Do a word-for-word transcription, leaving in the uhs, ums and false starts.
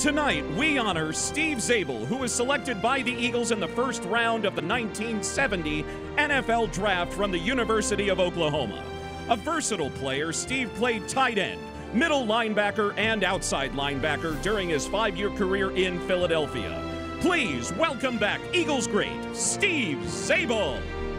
Tonight, we honor Steve Zabel, who was selected by the Eagles in the first round of the nineteen seventy N F L Draft from the University of Oklahoma. A versatile player, Steve played tight end, middle linebacker, and outside linebacker during his five-year career in Philadelphia. Please welcome back Eagles great Steve Zabel.